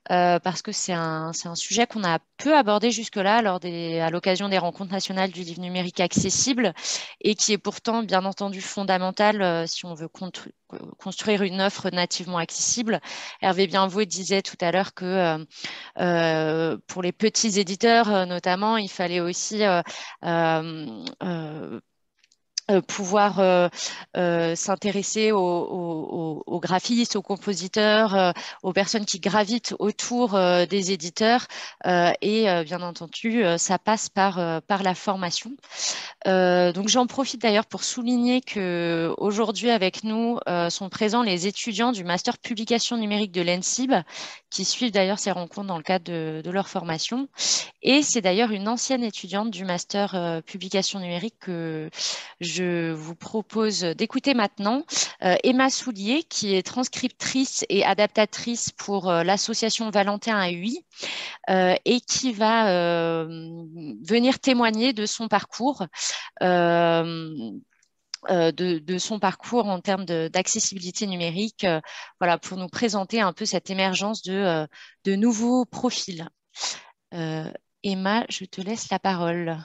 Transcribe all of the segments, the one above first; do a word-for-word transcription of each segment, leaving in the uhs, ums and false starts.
euh, parce que c'est un, c'est un sujet qu'on a peu abordé jusque-là lors des, à l'occasion des rencontres nationales du livre numérique accessible et qui est pourtant bien entendu fondamental euh, si on veut contru- construire une offre nativement accessible. Hervé Bienvaux disait tout à l'heure que euh, euh, pour les petits éditeurs euh, notamment, il fallait aussi euh, euh, euh, euh, pouvoir euh, euh, s'intéresser aux, aux- aux graphistes, aux compositeurs, euh, aux personnes qui gravitent autour euh, des éditeurs. Euh, et euh, bien entendu, euh, ça passe par, euh, par la formation. Euh, donc j'en profite d'ailleurs pour souligner que aujourd'hui avec nous euh, sont présents les étudiants du master publication numérique de l'E N S I B, qui suivent d'ailleurs ces rencontres dans le cadre de, de leur formation. Et c'est d'ailleurs une ancienne étudiante du master euh, publication numérique que je vous propose d'écouter maintenant, euh, Emma Soulier, qui est transcriptrice et adaptatrice pour euh, l'association Valentin A U I euh, et qui va euh, venir témoigner de son parcours. Euh, euh, de, de son parcours en termes de- d'accessibilité numérique, euh, voilà, pour nous présenter un peu cette émergence de, euh, de nouveaux profils. Euh, Emma, je te laisse la parole.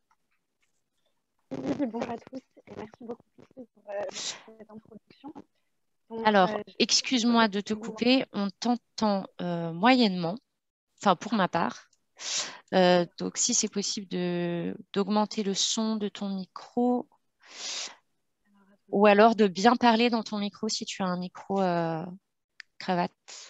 Oui, bonjour à tous et merci beaucoup Christine, pour euh, cette introduction. Donc, Alors, euh, je vais excuse-moi de te vous... couper, on t'entend euh, moyennement, enfin pour ma part. Euh, donc, si c'est possible de d'augmenter le son de ton micro Alors, ou attendez. alors de bien parler dans ton micro si tu as un micro euh, cravate.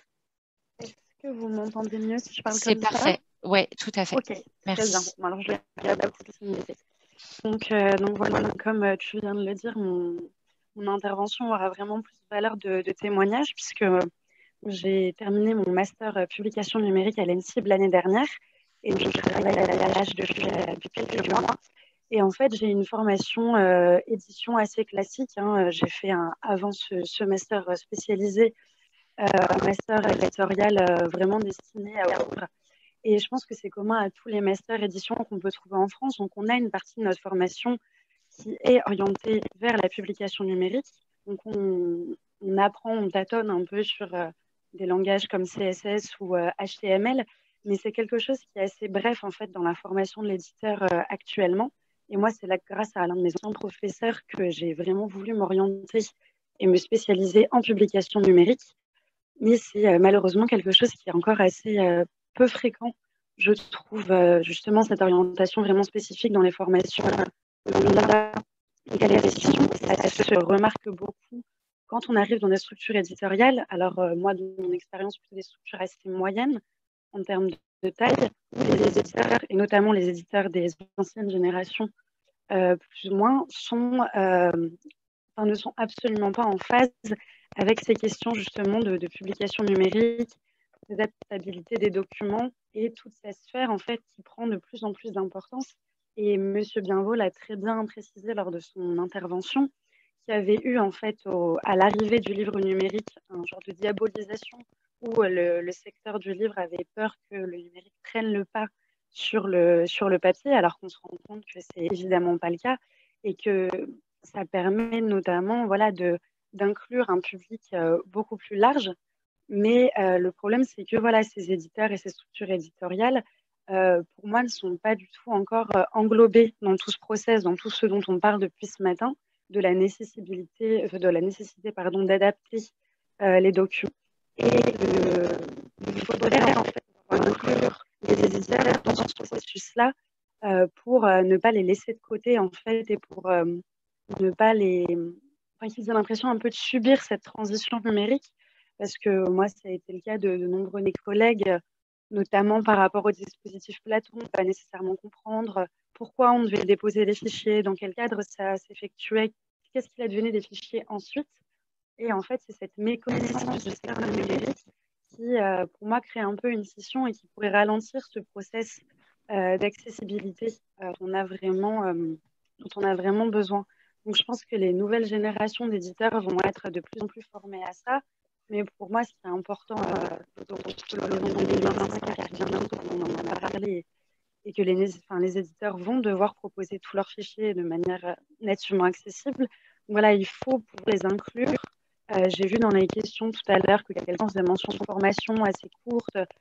Est-ce que vous m'entendez mieux si je parle C'est comme ça? parfait. Ouais, tout à fait. Ok, très bien. Merci. Bon, alors, je vais regarder la possibilité. Donc, euh, donc voilà, comme euh, tu viens de le dire, mon, mon intervention aura vraiment plus valeur de, de témoignage puisque euh, j'ai terminé mon master euh, publication numérique à l'E N S I B l'année dernière et donc, je travaille à l'âge depuis, euh, depuis quelques mois. Et en fait, j'ai une formation euh, édition assez classique, hein. J'ai fait un, avant ce, ce master spécialisé, euh, un master éditorial euh, vraiment destiné à ouvrir. Et je pense que c'est commun à tous les masters édition qu'on peut trouver en France. Donc, on a une partie de notre formation qui est orientée vers la publication numérique. Donc, on, on apprend, on tâtonne un peu sur euh, des langages comme C S S ou euh, H T M L, mais c'est quelque chose qui est assez bref en fait dans la formation de l'éditeur euh, actuellement. Et moi, c'est là, grâce à l'un de mes anciens professeurs que j'ai vraiment voulu m'orienter et me spécialiser en publication numérique. Mais c'est euh, malheureusement quelque chose qui est encore assez euh, peu fréquent. Je trouve euh, justement cette orientation vraiment spécifique dans les formations euh, lambda et galérition. Ça se remarque beaucoup quand on arrive dans des structures éditoriales. Alors euh, moi, de mon expérience, plutôt des structures assez moyennes en termes de, de taille, les éditeurs, et notamment les éditeurs des anciennes générations, euh, plus ou moins, sont, euh, enfin, ne sont absolument pas en phase avec ces questions justement de, de publication numérique, d'adaptabilité des documents et toute cette sphère en fait qui prend de plus en plus d'importance. Et Monsieur Bienvaux l'a très bien précisé lors de son intervention, qui avait eu en fait au, à l'arrivée du livre numérique un genre de diabolisation où le, le secteur du livre avait peur que le numérique prenne le pas sur le, sur le papier, alors qu'on se rend compte que c'est évidemment pas le cas et que ça permet notamment voilà, de, d'inclure un public euh, beaucoup plus large. Mais euh, le problème, c'est que voilà, ces éditeurs et ces structures éditoriales, euh, pour moi, ne sont pas du tout encore euh, englobés dans tout ce process, dans tout ce dont on parle depuis ce matin, de la nécessité, de la nécessité pardon, d'adapter euh, les documents. Et euh, il faudrait en fait inclure les éditeurs dans ce processus-là euh, pour euh, ne pas les laisser de côté en fait et pour euh, ne pas les, enfin, qu'ils aient l'impression un peu de subir cette transition numérique parce que moi, ça a été le cas de, de nombreux de mes collègues, notamment par rapport au dispositif Platon, pas nécessairement comprendre pourquoi on devait déposer des fichiers, dans quel cadre ça s'effectuait, qu'est-ce qu'il advenait des fichiers ensuite. Et en fait, c'est cette méconnaissance du secteur numérique qui, euh, pour moi, crée un peu une scission et qui pourrait ralentir ce process euh, d'accessibilité euh, dont, on a vraiment, euh, dont on a vraiment besoin. Donc, je pense que les nouvelles générations d'éditeurs vont être de plus en plus formées à ça. Mais pour moi, ce qui est important, euh, dans l'horizon deux mille vingt-cinq, qui vient bientôt, on en a parlé, et que les, enfin, les éditeurs vont devoir proposer tous leurs fichiers de manière euh, nativement accessible. Voilà, il faut pouvoir les inclure. Euh, j'ai vu dans les questions tout à l'heure que quelqu'un faisait mention de formation assez courte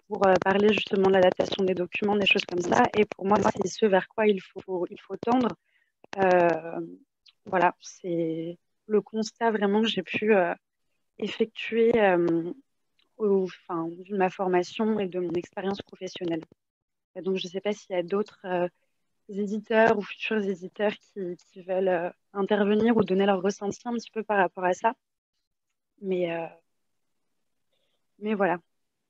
pour euh, parler justement de l'adaptation des documents, des choses comme ça. Et pour moi, c'est ce vers quoi il faut, il faut tendre. Euh, voilà, c'est le constat vraiment que j'ai pu euh, effectuer euh, au, enfin, de ma formation et de mon expérience professionnelle. Et donc, je ne sais pas s'il y a d'autres euh, éditeurs ou futurs éditeurs qui, qui veulent euh, intervenir ou donner leur ressenti un petit peu par rapport à ça. Mais, euh, mais voilà.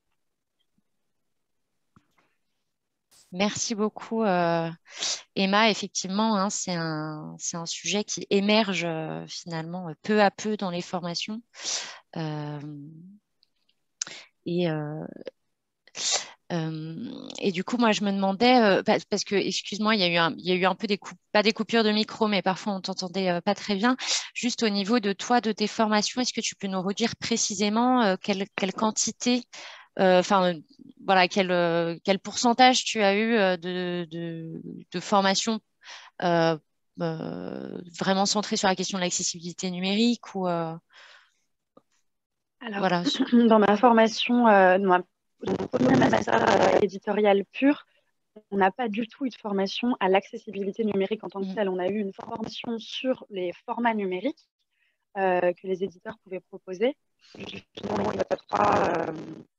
Merci beaucoup, euh, Emma. Effectivement, hein, c'est un, c'est un sujet qui émerge euh, finalement peu à peu dans les formations. Euh, et, euh, euh, et du coup, moi, je me demandais, euh, parce, parce que, excuse-moi, il y a eu un, il y a eu un peu des coupes, pas des coupures de micro, mais parfois on t'entendait euh, pas très bien. Juste au niveau de toi, de tes formations, est-ce que tu peux nous redire précisément euh, quelle, quelle quantité, euh, enfin, euh, voilà, quel, euh, quel pourcentage tu as eu euh, de, de, de formation euh, euh, vraiment centrée sur la question de l'accessibilité numérique ou euh, Alors, voilà. dans ma formation, euh, dans ma, dans mon premier master euh, éditorial pur, on n'a pas du tout eu de formation à l'accessibilité numérique en tant que Mm. telle. On a eu une formation sur les formats numériques euh, que les éditeurs pouvaient proposer. Justement, il n'y a pas trois euh,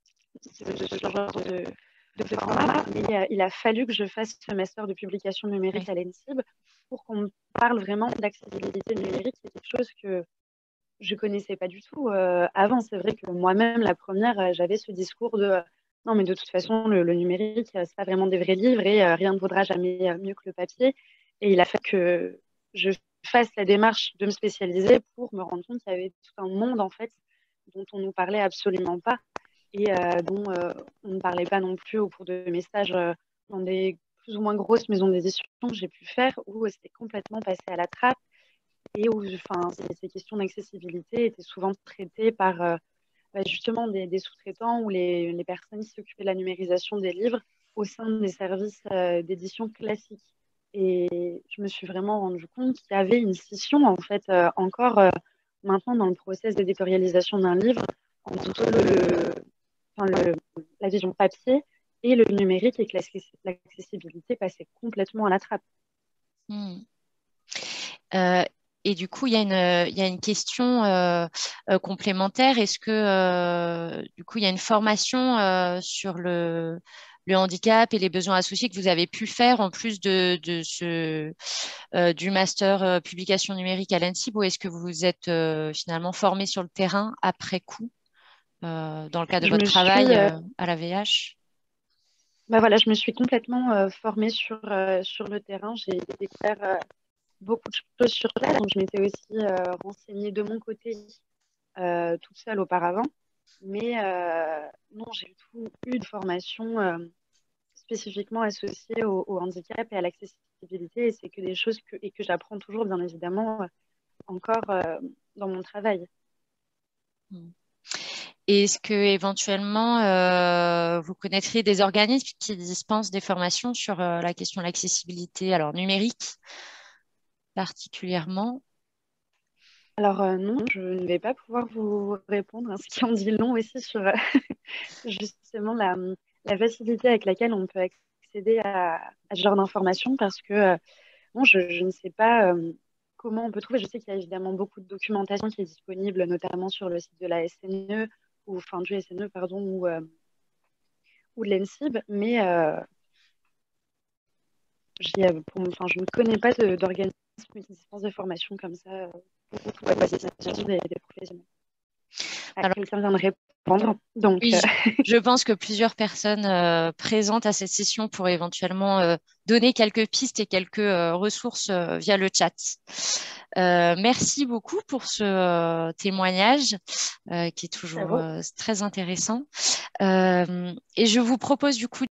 ce genre de, de format, mais euh, il a fallu que je fasse ce master de publication numérique Oui. à l'E N S I B pour qu'on me parle vraiment d'accessibilité numérique. C'est quelque chose que je connaissais pas du tout euh, avant. C'est vrai que moi-même, la première, euh, j'avais ce discours de euh, non, mais de toute façon, le, le numérique, euh, c'est pas vraiment des vrais livres et euh, rien ne vaudra jamais euh, mieux que le papier. Et il a fallu que je fasse la démarche de me spécialiser pour me rendre compte qu'il y avait tout un monde en fait dont on nous parlait absolument pas et euh, dont euh, on ne parlait pas non plus au cours de mes stages euh, dans des plus ou moins grosses maisons d'édition que j'ai pu faire où euh, c'était complètement passé à la trappe et où enfin, ces, ces questions d'accessibilité étaient souvent traitées par euh, bah, justement des, des sous-traitants ou les, les, personnes qui s'occupaient de la numérisation des livres au sein des services euh, d'édition classiques. Et je me suis vraiment rendu compte qu'il y avait une scission, en fait, euh, encore euh, maintenant dans le process d'éditorialisation d'un livre, entre le, enfin, le, la vision papier et le numérique, et que l'accessibilité passait complètement à la trappe. Mm. Euh, et du coup, il y a une, il y a une question euh, euh, complémentaire. Est-ce que euh, du coup, il y a une formation euh, sur le, le handicap et les besoins associés que vous avez pu faire en plus de, de ce, euh, du master euh, publication numérique à l'A N S I B, ou est-ce que vous vous êtes euh, finalement formé sur le terrain après coup euh, dans le cadre de Je votre me suis, travail euh, euh, à la V H? bah voilà, je me suis complètement euh, formée sur, euh, sur le terrain. J'ai découvert euh, beaucoup de choses sur place. Donc, je m'étais aussi euh, renseignée de mon côté euh, toute seule auparavant. Mais euh, non, j'ai tout eu de formation euh, spécifiquement associée au, au handicap et à l'accessibilité. Et c'est que des choses que, et que j'apprends toujours, bien évidemment, euh, encore euh, dans mon travail. Mm. Est-ce que éventuellement euh, vous connaîtriez des organismes qui dispensent des formations sur euh, la question de l'accessibilité, alors numérique particulièrement? Alors euh, non, je ne vais pas pouvoir vous répondre, hein, ce qui en dit long aussi sur euh, justement la, la facilité avec laquelle on peut accéder à, à ce genre d'informations parce que euh, bon, je, je ne sais pas euh, comment on peut trouver. Je sais qu'il y a évidemment beaucoup de documentation qui est disponible, notamment sur le site de la S N E, ou enfin du S N E, pardon, ou, euh, ou de l'E N S I B, mais euh, j'y ai- pour, enfin, je ne connais pas de- d'organisme qui dispense des formations comme ça euh, pour toute la facilitation des, des professionnels. Ah, Alors, quelqu'un vient de répondre, donc oui, euh, je, je pense que plusieurs personnes euh, présentes à cette session pourraient éventuellement euh, donner quelques pistes et quelques euh, ressources euh, via le chat. Euh, merci beaucoup pour ce euh, témoignage euh, qui est merci à toujours vous. euh, très intéressant. Euh, et je vous propose du coup